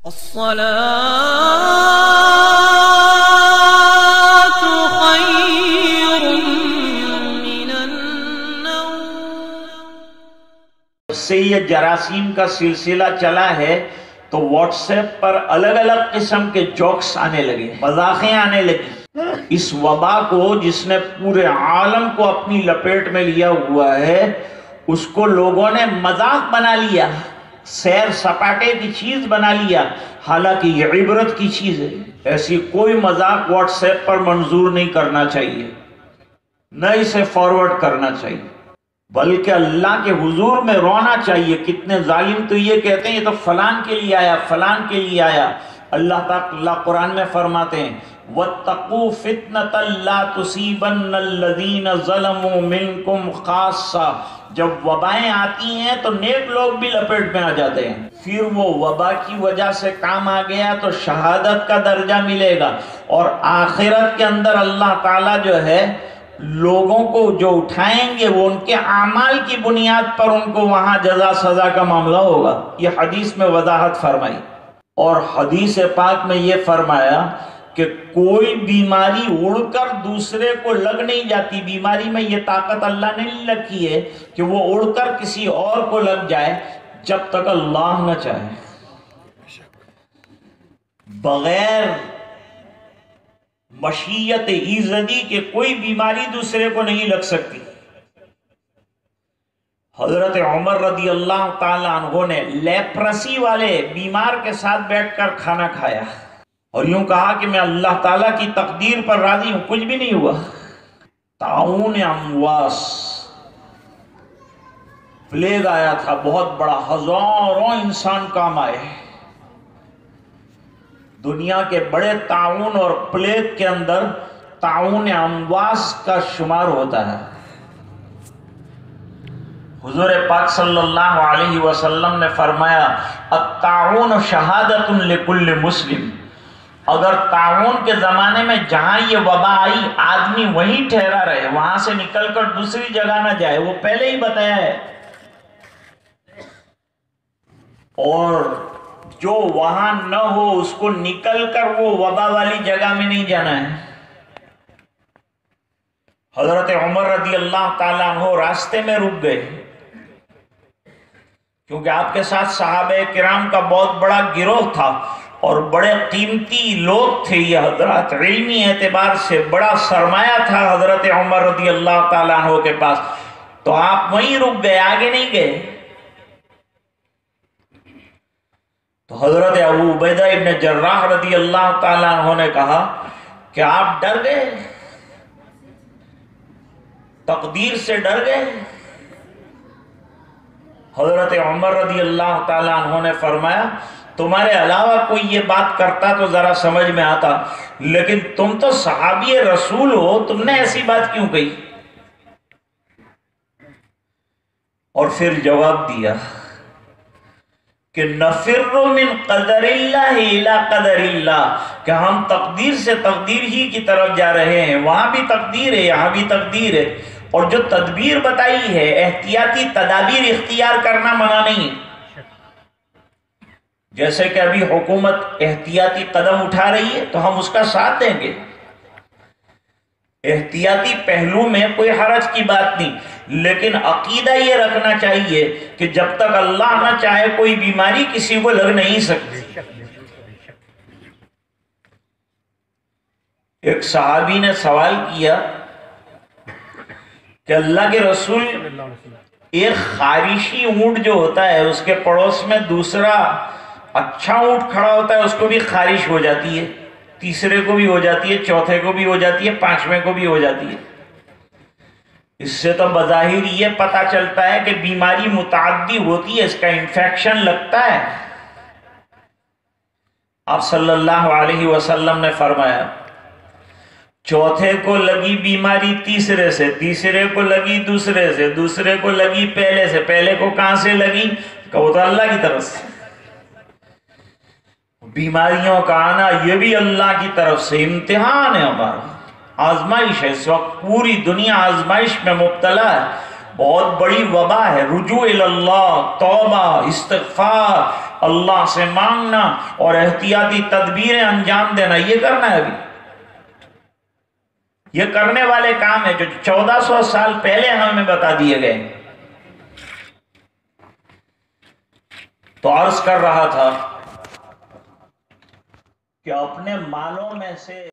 الصلاة خير من النوم۔ سے یہ جراثیم کا سلسلہ چلا ہے تو واٹس ایپ پر الگ الگ قسم کے جوکس آنے لگے، مذاقیں آنے لگی۔ اس وبا کو جس نے پورے عالم کو اپنی لپیٹ میں لیا ہوا ہے، اس کو لوگوں نے مذاق بنا لیا، سیر سپاٹے کی چیز بنا لیا، حالانکہ یہ عبرت کی چیز ہے۔ ایسی کوئی مذاق واٹس ایپ پر منظور نہیں کرنا چاہیے، نہ اسے فارورڈ کرنا چاہیے، بلکہ اللہ کے حضور میں رونا چاہیے۔ کتنے ظالم تو یہ کہتے ہیں یہ تو فلان کے لیے آیا، فلان کے لیے آیا۔ اللہ تعالیٰ قرآن میں فرماتے ہیں وَاتَّقُوا فِتْنَةً لَا تُصِيبَنَّ الَّذِينَ ظَلَمُوا مِنْكُمْ خَاصَّةً۔ جب وبائیں آتی ہیں تو نیک لوگ بھی لپیٹ میں آ جاتے ہیں، پھر وہ وبا کی وجہ سے کام آ گیا تو شہادت کا درجہ ملے گا، اور آخرت کے اندر اللہ تعالیٰ جو ہے لوگوں کو جو اٹھائیں گے وہ ان کے اعمال کی بنیاد پر ان کو وہاں جزا سزا کا معاملہ ہوگا۔ یہ حدیث میں وضاحت فرمائی، اور حدیث پاک میں یہ فرمایا کہ کوئی بیماری اڑ کر دوسرے کو لگ نہیں جاتی۔ بیماری میں یہ طاقت اللہ نے نہیں رکھی ہے کہ وہ اڑ کر کسی اور کو لگ جائے جب تک اللہ نہ چاہے۔ بغیر مشیت ایزدی کے کوئی بیماری دوسرے کو نہیں لگ سکتی۔ حضرت عمر رضی اللہ تعالیٰ عنہ نے لیپرسی والے بیمار کے ساتھ بیٹھ کر کھانا کھایا اور یوں کہا کہ میں اللہ تعالیٰ کی تقدیر پر راضی ہوں، کچھ بھی نہیں ہوا۔ طاعون امواس، پلیگ آیا تھا بہت بڑا، ہزاروں انسان کام آئے۔ دنیا کے بڑے طاعون اور پلیگ کے اندر طاعون امواس کا شمار ہوتا ہے۔ حضور پاک صلی اللہ علیہ وسلم نے فرمایا الطاعون شہادت لکل مسلم۔ اگر طاعون کے زمانے میں جہاں یہ وبا آئی آدمی وہیں ٹھہرا رہے، وہاں سے نکل کر دوسری جگہ نہ جائے، وہ پہلے ہی بتایا ہے، اور جو وہاں نہ ہو اس کو نکل کر وہ وبا والی جگہ میں نہیں جانا ہے۔ حضرت عمر رضی اللہ تعالیٰ عنہ راستے میں رک گئے، کیونکہ آپ کے ساتھ صحابہ کرام کا بہت بڑا گروہ تھا اور بڑے قیمتی لوگ تھے یہ حضرات، علمی اعتبار سے بڑا سرمایہ تھا حضرت عمر رضی اللہ تعالیٰ عنہ کے پاس، تو آپ وہیں رک گئے، آگے نہیں گئے۔ تو حضرت ابو عبیدہ ابن جراح رضی اللہ تعالیٰ عنہ نے کہا کہ آپ ڈر گئے، تقدیر سے ڈر گئے؟ حضرت عمر رضی اللہ تعالیٰ عنہ نے فرمایا تمہارے علاوہ کوئی یہ بات کرتا تو ذرا سمجھ میں آتا، لیکن تم تو صحابی رسول ہو، تم نے ایسی بات کیوں کہی؟ اور پھر جواب دیا کہ نفر من قدر اللہ الی قدر اللہ، کہ ہم تقدیر سے تقدیر ہی کی طرف جا رہے ہیں، وہاں بھی تقدیر ہے یہاں بھی تقدیر ہے، اور جو تدبیر بتائی ہے احتیاطی تدابیر اختیار کرنا منع نہیں ہے۔ جیسے کہ ابھی حکومت احتیاطی قدم اٹھا رہی ہے تو ہم اس کا ساتھ دیں گے، احتیاطی پہلو میں کوئی حرج کی بات نہیں، لیکن عقیدہ یہ رکھنا چاہیے کہ جب تک اللہ نہ چاہے کوئی بیماری کسی کو لگ نہیں سکتی۔ ایک صحابی نے سوال کیا کہ اللہ کے رسول، ایک خارشی اونٹ جو ہوتا ہے اس کے پڑوس میں دوسرا اچھا اونٹ کھڑا ہوتا ہے، اس کو بھی خارش ہو جاتی ہے، تیسرے کو بھی ہو جاتی ہے، چوتھے کو بھی ہو جاتی ہے، پانچویں کو بھی ہو جاتی ہے۔ اس سے تو بظاہر یہ پتہ چلتا ہے کہ بیماری متعدی ہوتی ہے، اس کا انفیکشن لگتا ہے۔ آپ صلی اللہ علیہ وسلم نے فرمایا چوتھے کو لگی بیماری تیسرے سے، تیسرے کو لگی دوسرے سے، دوسرے کو لگی پہلے سے، پہلے کو کہاں سے لگی؟ کہ وہ تو اللہ کی طرف سے۔ بیماریوں کا آنا یہ بھی اللہ کی طرف سے امتحان ہے، ہمارا آزمائش ہے۔ اس وقت پوری دنیا آزمائش میں مبتلا ہے، بہت بڑی وبا ہے۔ رجوع اللہ، توبہ، استغفار اللہ سے مانگنا اور احتیاطی تدبیریں انجام دینا، یہ کرنا ہے ابھی. یہ کرنے والے کام ہے جو 1400 سال پہلے ہمیں بتا دیے گئے. تو عرض کر رہا تھا کہ اپنے مالوں میں سے